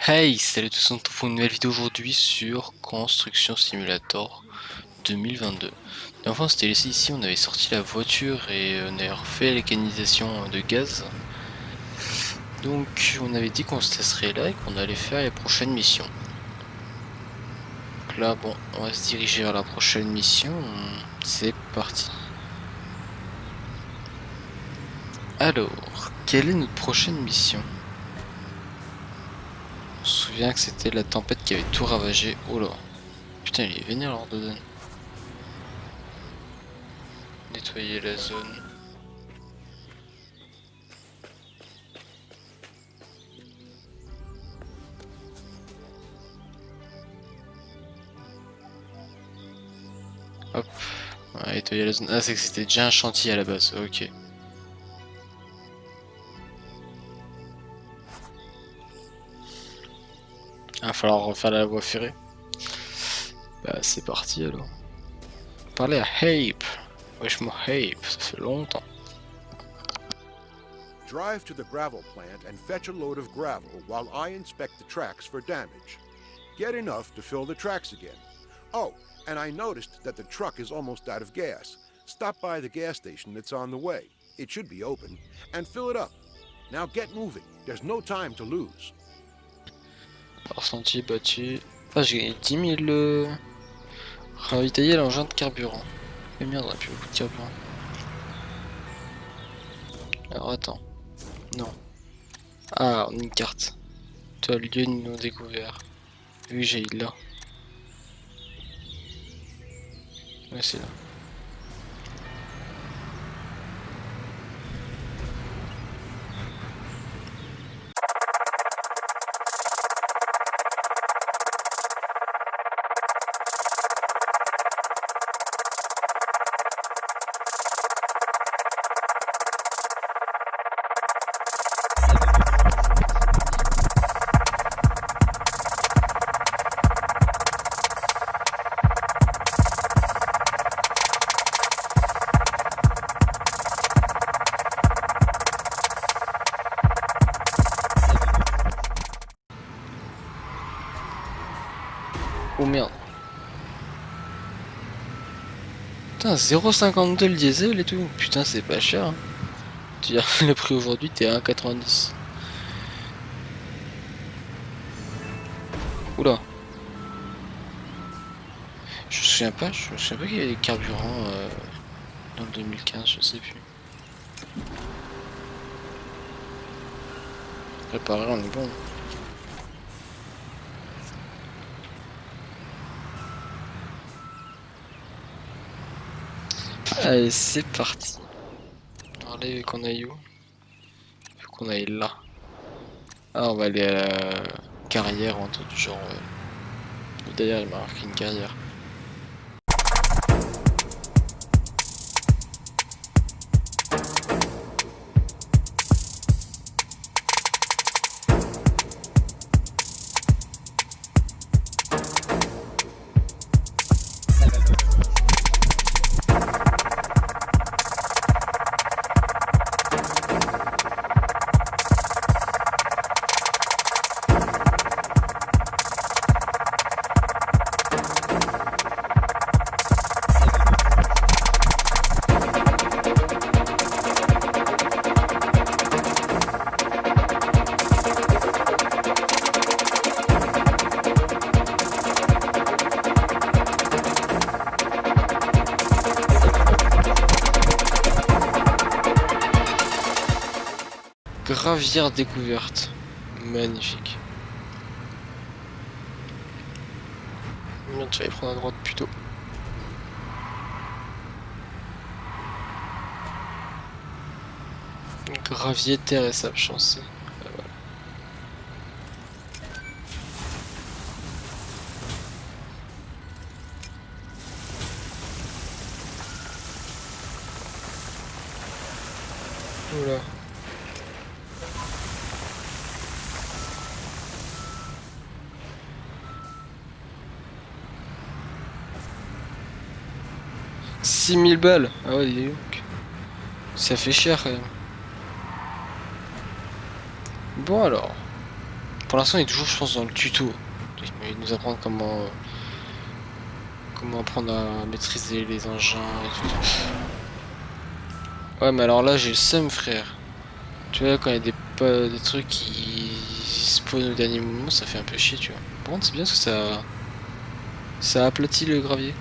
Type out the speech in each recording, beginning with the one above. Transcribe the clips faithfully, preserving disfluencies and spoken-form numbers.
Hey, salut à tous, on se retrouve pour une nouvelle vidéo aujourd'hui sur Construction Simulator deux mille vingt-deux. Enfin, on s'était laissé ici, on avait sorti la voiture et on avait refait la mécanisation de gaz. Donc on avait dit qu'on se laisserait là et qu'on allait faire les prochaines missions. Donc là, bon, on va se diriger vers la prochaine mission. C'est parti. Alors, quelle est notre prochaine mission? On se souvient que c'était la tempête qui avait tout ravagé. Oh là. Putain, il est vénère l'Ordodone. Nettoyer la zone. Hop. Ouais, nettoyer la zone. Ah, c'est que c'était déjà un chantier à la base. Ok. Il va falloir refaire la voie ferrée. Bah, c'est parti alors. Parler à Hape. Wesh, moi, Hape, ça fait longtemps. Drive to the gravel plant and fetch a load of gravel while I inspect the tracks for damage. Get enough to fill the tracks again. Oh, and I noticed that the truck is almost out of gas. Stop by the gas station that's on the way. It should be open. And fill it up. Now get moving. There's no time to lose. Alors, sentier battu. Ah, j'ai gagné dix mille. Euh... Ravitailler l'engin de carburant. Mais merde, on a plus beaucoup de carburant. Alors, attends. Non. Ah, on a une carte. Toi, lieu de non découvert. Oui, j'ai là. Ouais, c'est là. Oh merde. Putain, zéro virgule cinquante-deux le diesel et tout. Putain, c'est pas cher. Hein. Tu veux dire, le prix aujourd'hui, t'es à un virgule quatre-vingt-dix. Oula. Je me souviens pas, je me souviens pas qu'il y avait des carburants euh, dans le deux mille quinze, je sais plus. Réparer, on est bon. Allez, c'est parti. Alors là, qu'on aille où? Faut qu'on aille là. Ah, on va aller à la carrière ou un truc du genre. Euh... D'ailleurs, il m'a marqué une carrière. Gravière découverte. Magnifique. Merde, j'allais prendre à droite plutôt. Gravier, terre et sable chancé. Ah, voilà. Oula. six mille balles. Ah ouais, dis donc. Ça fait cher quand même. Bon alors. pour l'instant, il est toujours, je pense, dans le tuto. Il nous apprendre comment, euh, comment apprendre à maîtriser les engins et tout. Ouais, mais alors là, j'ai le seum, frère. Tu vois, quand il y a des, pas, des trucs qui spawnent au dernier moment, ça fait un peu chier, tu vois. Par contre, c'est bien parce que ça, ça aplatit le gravier.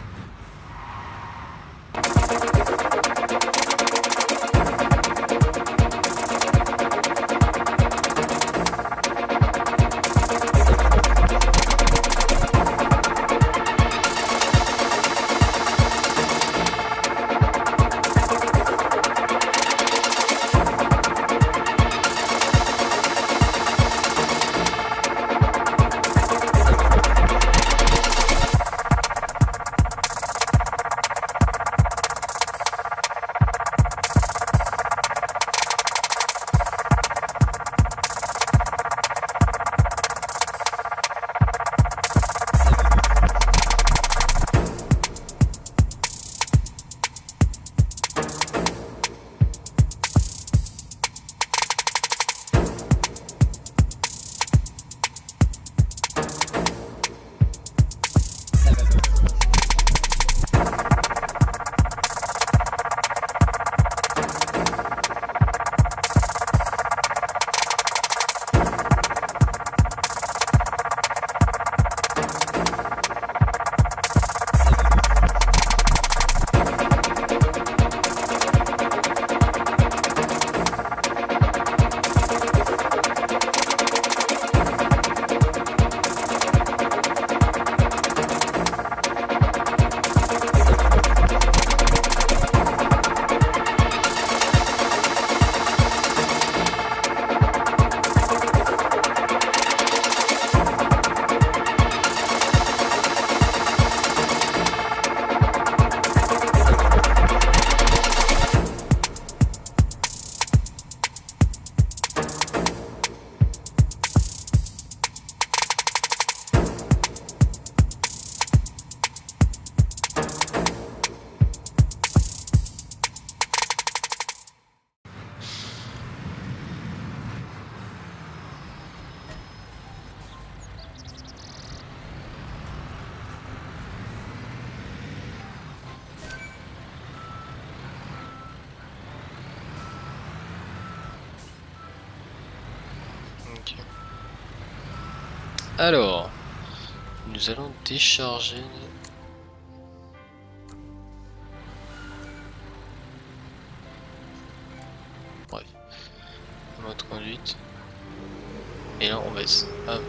Alors, nous allons décharger. Bref, mode conduite. Et là, on baisse. Ah.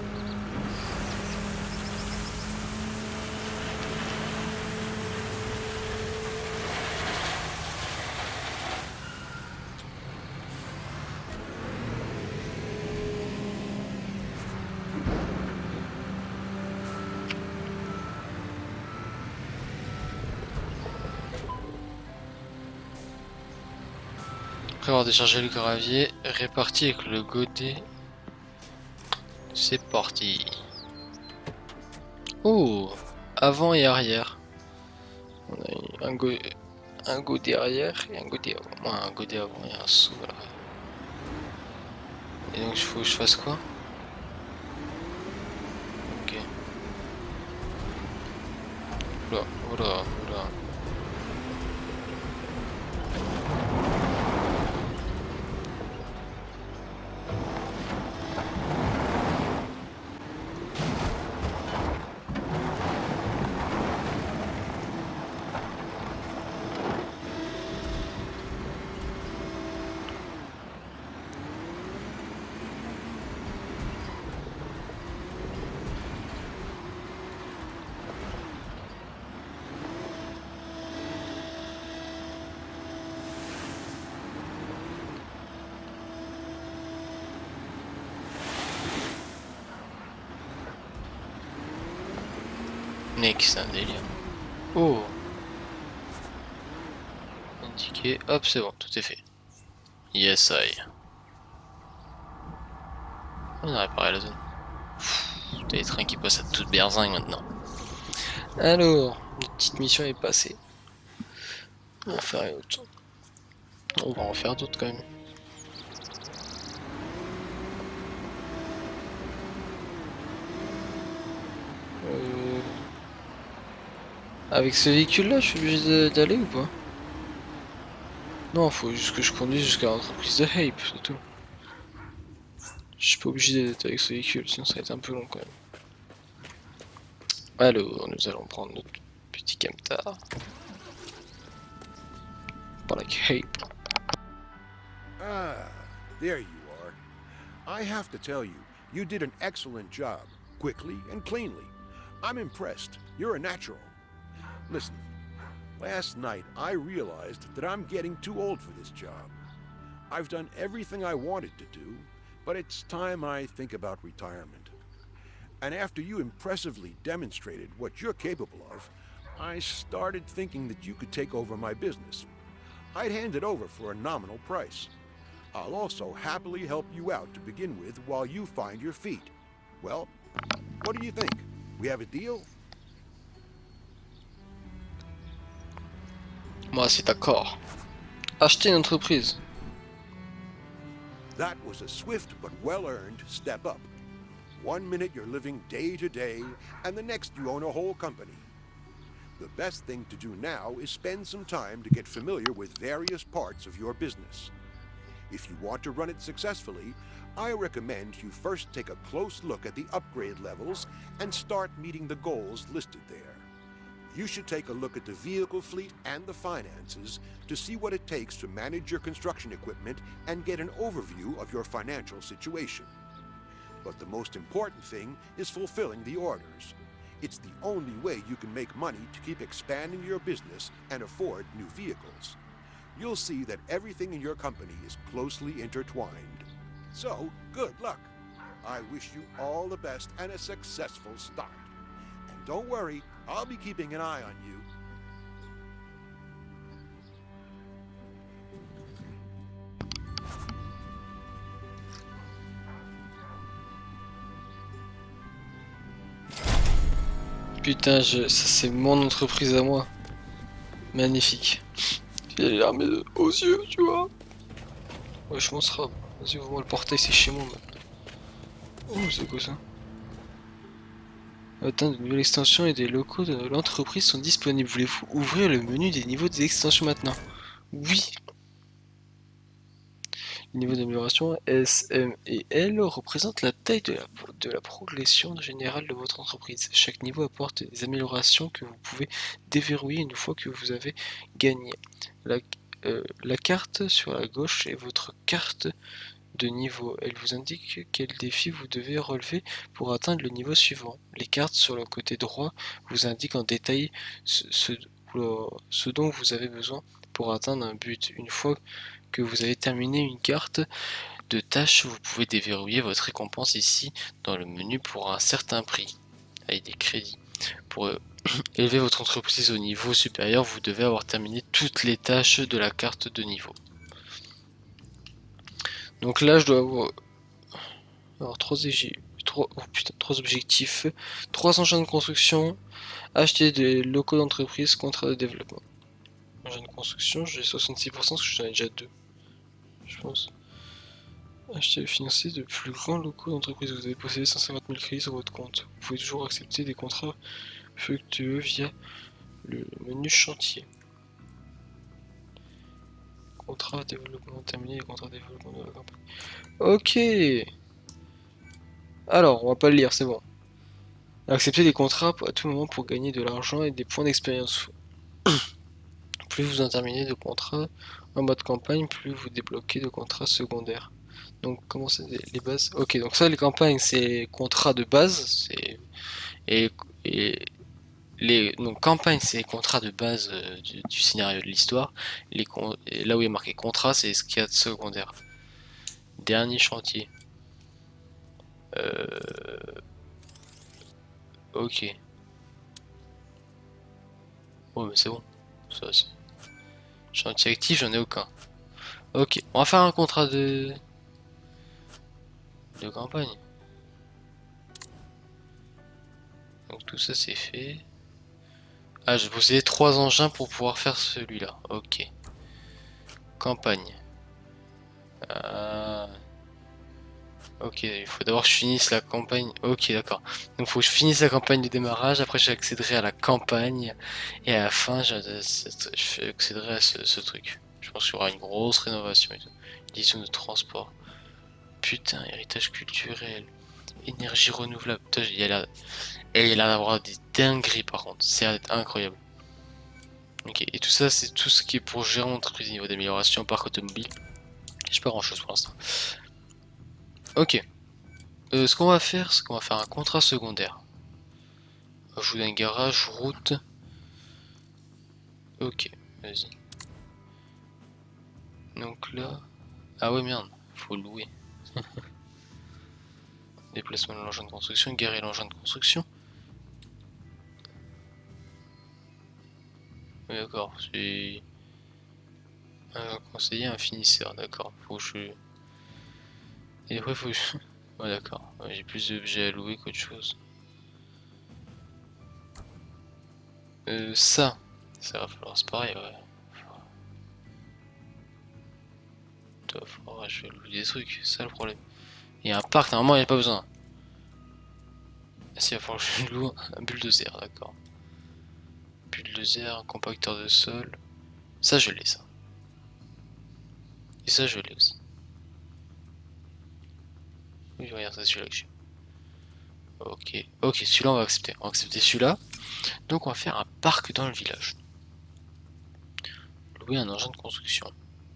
Après avoir déchargé le gravier, réparti avec le godet. C'est parti. Oh, avant et arrière. On a un, go un godet arrière et un godet avant. Moi, un godet avant et un sous. Voilà. Et donc, il faut que je fasse quoi? Ok. Oula, oula, oula. Mec, c'est un délire. Oh. Indiqué. Hop, c'est bon, tout est fait. Yes, I. On a réparé la zone. T'as les trains qui passent à toute berzingue maintenant. Alors, notre petite mission est passée. On va en faire une autre. On va en faire d'autres quand même. Euh... Avec ce véhicule là, je suis obligé d'aller ou pas? Non, faut juste que je conduise jusqu'à l'entreprise de Hape, c'est tout. Je suis pas obligé d'être avec ce véhicule, sinon ça va être un peu long quand même. Alors, nous allons prendre notre petit camtar. Par la Hape. Ah, there you are. I have to tell you, you did an excellent job, quickly and cleanly. I'm impressed. You're a natural. Listen, last night I realized that I'm getting too old for this job. I've done everything I wanted to do, but it's time I think about retirement. And after you impressively demonstrated what you're capable of, I started thinking that you could take over my business. I'd hand it over for a nominal price. I'll also happily help you out to begin with while you find your feet. Well, what do you think? We have a deal? Moi, c'est d'accord. Acheter une entreprise. That was a swift but well-earned step up. One minute you're living day to day, and the next you own a whole company. The best thing to do now is spend some time to get familiar with various parts of your business. If you want to run it successfully, I recommend you first take a close look at the upgrade levels and start meeting the goals listed there. You should take a look at the vehicle fleet and the finances to see what it takes to manage your construction equipment and get an overview of your financial situation. But the most important thing is fulfilling the orders. It's the only way you can make money to keep expanding your business and afford new vehicles. You'll see that everything in your company is closely intertwined. So, good luck. I wish you all the best and a successful start. And don't worry, I'll be keeping an eye on you. Putain, je... ça c'est mon entreprise à moi. Magnifique. J'ai les larmes aux yeux, tu vois. Ouais, je m'en serai. Vas-y, ouvre-moi le portail, c'est chez moi maintenant. Oh, c'est quoi ça? Attends, de nouvelles extensions et des locaux de l'entreprise sont disponibles. Voulez-vous ouvrir le menu des niveaux des extensions maintenant? Oui. Les niveaux d'amélioration S, M et L représentent la taille de la, de la progression générale de votre entreprise. Chaque niveau apporte des améliorations que vous pouvez déverrouiller une fois que vous avez gagné. La, euh, la carte sur la gauche est votre carte de niveau. Elle vous indique quel défi vous devez relever pour atteindre le niveau suivant. Les cartes sur le côté droit vous indiquent en détail ce, ce, ce dont vous avez besoin pour atteindre un but. Une fois que vous avez terminé une carte de tâche, vous pouvez déverrouiller votre récompense ici dans le menu pour un certain prix, avec des crédits. Pour euh, élever votre entreprise au niveau supérieur, vous devez avoir terminé toutes les tâches de la carte de niveau. Donc là, je dois avoir, avoir trois, trois, oh putain, trois objectifs, trois engins de construction, acheter des locaux d'entreprise, contrat de développement. Engins de construction, j'ai soixante-six pour cent parce que j'en ai déjà deux. Je pense. Acheter et financer de plus grands locaux d'entreprise. Vous avez possédé cent cinquante mille crédits sur votre compte. Vous pouvez toujours accepter des contrats fructueux via le menu chantier. Contrat développement terminé, les contrats développement de la campagne. Ok. Alors, on va pas le lire, c'est bon. Accepter des contrats à tout moment pour gagner de l'argent et des points d'expérience. Plus vous en terminez de contrats en mode campagne, plus vous débloquez de contrats secondaires. Donc comment c'est les bases? Ok, donc ça les campagnes c'est contrats de base, c'est et, et les donc campagnes c'est les contrats de base euh, du, du scénario de l'histoire. Les et là où il est marqué contrat c'est ce qu'il y a de secondaire. Dernier chantier. Euh... Ok. Oh mais c'est bon. Ça c'est. Chantier actif j'en ai aucun. Ok, on va faire un contrat de de campagne. Donc tout ça c'est fait. Ah, j'ai possédé trois engins pour pouvoir faire celui-là. Ok. Campagne. Euh... Ok, il faut d'abord que je finisse la campagne. Ok, d'accord. Donc il faut que je finisse la campagne de démarrage, après j'accéderai à la campagne, et à la fin j'accéderai à ce, ce truc. Je pense qu'il y aura une grosse rénovation et tout. Édition de transport. Putain, héritage culturel. Énergie renouvelable. Putain, il y a l'air et il a l'air d'avoir des dingueries par contre. C'est incroyable. Ok, et tout ça, c'est tout ce qui est pour gérer mon entreprise niveau d'amélioration, parc automobile. J'ai pas grand chose pour l'instant. Ok. Euh, ce qu'on va faire, c'est qu'on va faire un contrat secondaire. Ajout d'un garage, route. Ok, vas-y. Donc là... Ah ouais merde, faut louer. Déplacement de l'engin de construction, garer l'engin de construction. Oui d'accord, c'est... Un conseiller, un finisseur, d'accord. Faut que je... Et après faut que je... Ouais d'accord, ouais, j'ai plus d'objets à louer qu'autre chose. Euh, ça, ça va falloir, c'est pareil, ouais. Faudra, je vais louer des trucs, c'est ça le problème. Il y a un parc, normalement il n'y a pas besoin. Ah si, il va falloir que je loue un bulldozer, d'accord. Bulldozer, un compacteur de sol. Ça je l'ai ça. Et ça je l'ai aussi. Oui, regarde, c'est celui-là que j'ai. Ok, ok, celui-là on va accepter. On va accepter celui-là. Donc on va faire un parc dans le village. Louer un engin de construction.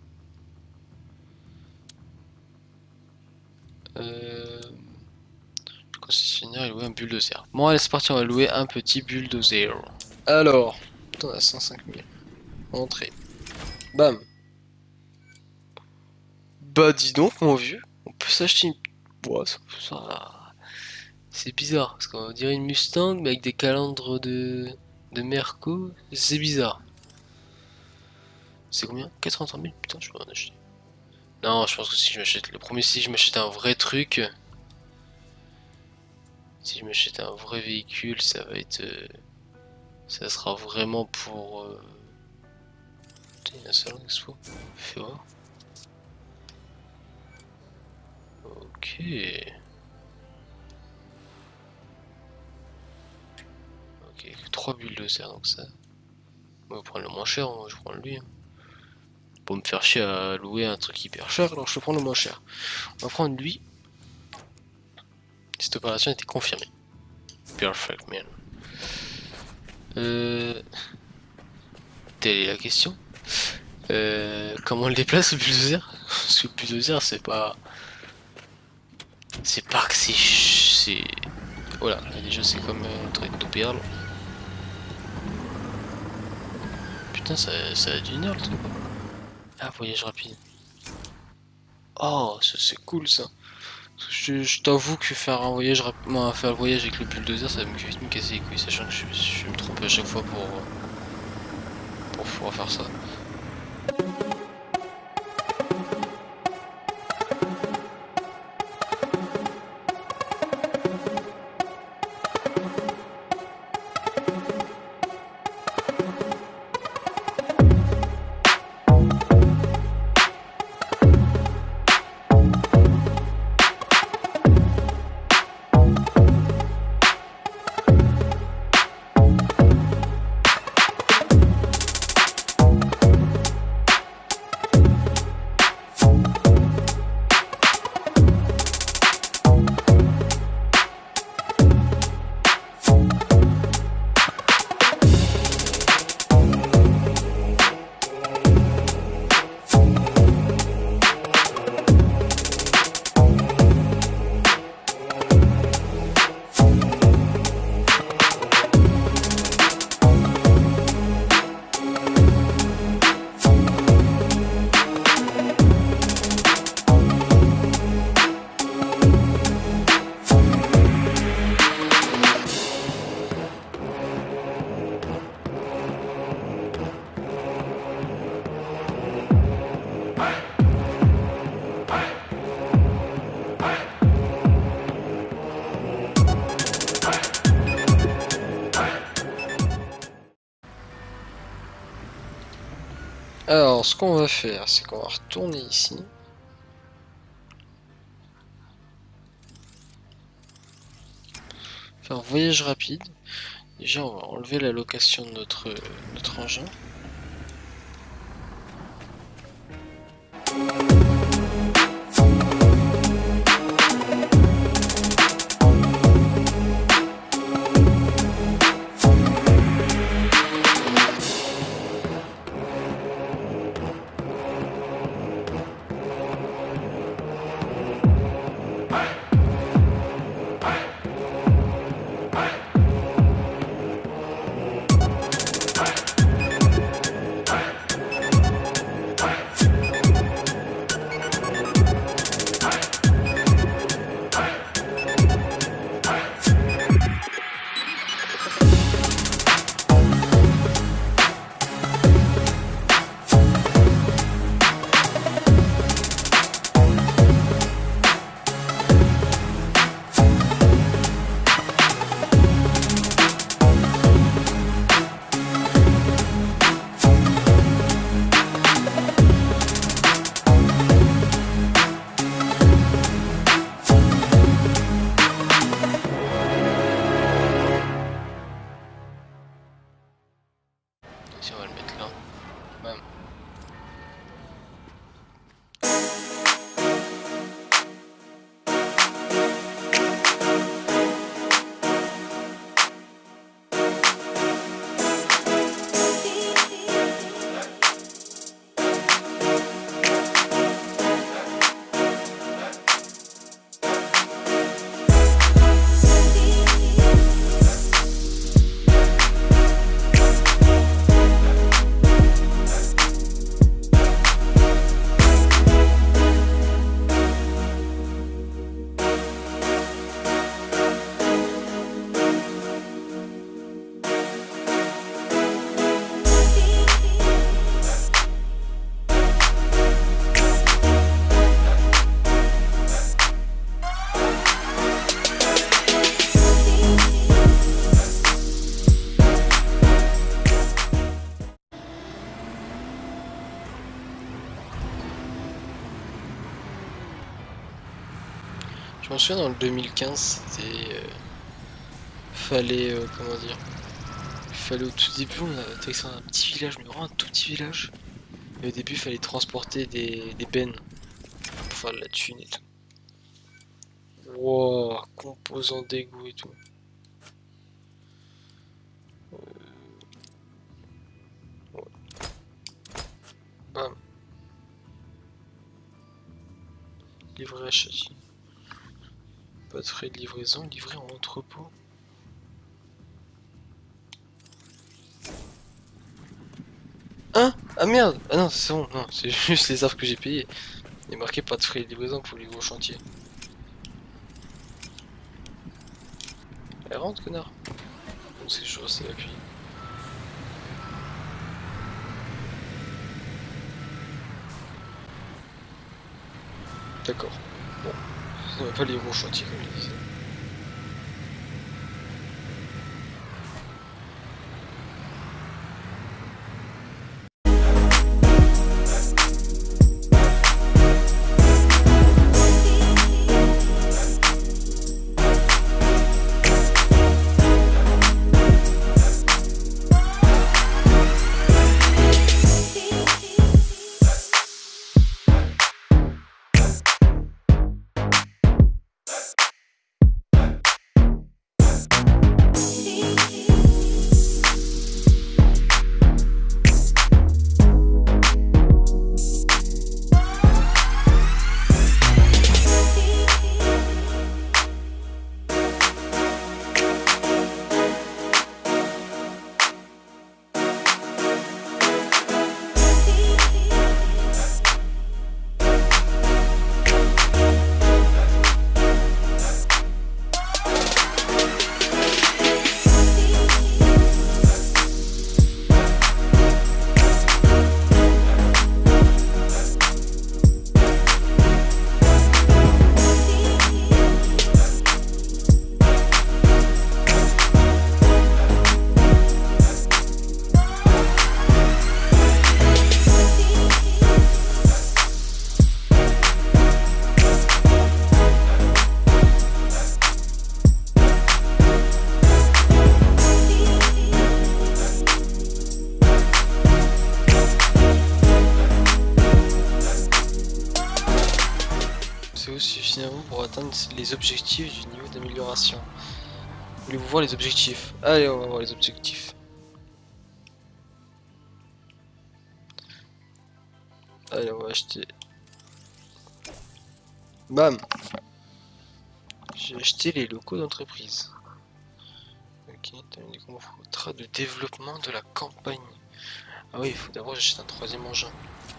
Euh... Concessionnaire et louer un bulldozer. Bon allez c'est parti, on va louer un petit bulldozer. Alors, on a cent cinq mille. Entrée. Bam. Bah dis donc mon vieux, on peut s'acheter une... Bois, ça... ça... C'est bizarre, parce qu'on dirait une Mustang mais avec des calandres de... de Merco, c'est bizarre. C'est combien? quatre-vingt-trois mille? Putain, je peux en acheter. Non, je pense que si je m'achète... Le premier, si je m'achète un vrai truc... Si je m'achète un vrai véhicule, ça va être... Euh... Ça sera vraiment pour... Euh... Putain, il y a un salon expo. Fais voir. Ok... Ok, trois bulles de serre, donc ça... On va prendre le moins cher, moi je prends lui. Hein. Pour me faire chier à louer un truc hyper cher, alors je prends le moins cher. On va prendre lui. Cette opération était confirmée. Perfect man. Euh... Telle est la question. Euh... Comment on le déplace le bulldozer? Parce que le bulldozer c'est pas... C'est pas que c'est... c'est... Voilà, déjà c'est comme un truc de perle. Putain ça, ça a d'une heure le truc. Ah voyage rapide. Oh ça c'est cool ça. Je, je t'avoue que faire un voyage rapidement, faire le voyage avec le bulldozer, ça va me vite me casser les couilles, sachant que je, je vais me tromper à chaque fois pour, pour pouvoir faire ça. Alors, ce qu'on va faire, c'est qu'on va retourner ici. Faire voyage rapide. Déjà, on va enlever la location de notre, notre engin. Si on va le mettre là. Bam. Je me souviens dans le deux mille quinze, c'était... Euh, fallait... Euh, comment dire... Fallait au tout début, on a fait un petit village, mais vraiment un tout petit village. Et au début, il fallait transporter des, des bennes pour faire de la thune et tout. Wow, composants d'égout et tout. Euh... Ouais. Bam. Livré à Châty. Pas de frais de livraison, livré en entrepôt. Hein? Ah merde! Ah non, c'est bon, non, c'est juste les arbres que j'ai payés. Il est marqué pas de frais de livraison pour les gros chantiers. Elle rentre, connard. Bon, c'est chaud, c'est la pluie. D'accord. Bon, on va pas les gros chantiers comme il disait. suffisant pour atteindre les objectifs du niveau d'amélioration. Voulez-vous voir les objectifs? Allez, on va voir les objectifs. Allez, on va acheter. Bam! J'ai acheté les locaux d'entreprise. Ok, terminé les contrats de développement de la campagne. Ah oui, il faut d'abord que j'achète un troisième engin.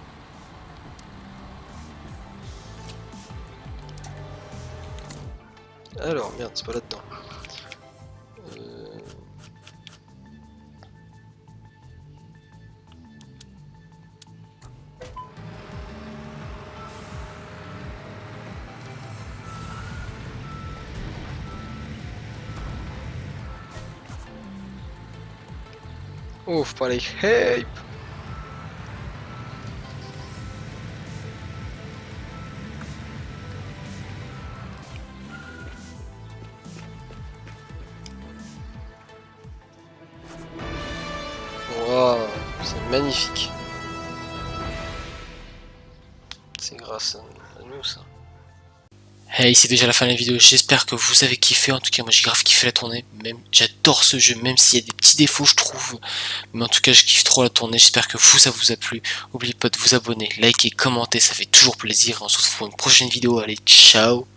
Alors, merde, c'est pas là-dedans. Euh... Oh, faut parler hype. Wow, c'est magnifique. C'est grâce à nous ça. Hey, c'est déjà la fin de la vidéo, j'espère que vous avez kiffé, en tout cas moi j'ai grave kiffé la tournée, même j'adore ce jeu, même s'il y a des petits défauts je trouve, mais en tout cas je kiffe trop la tournée, j'espère que vous ça vous a plu, n'oubliez pas de vous abonner, liker, commenter, ça fait toujours plaisir, on se retrouve pour une prochaine vidéo, allez ciao.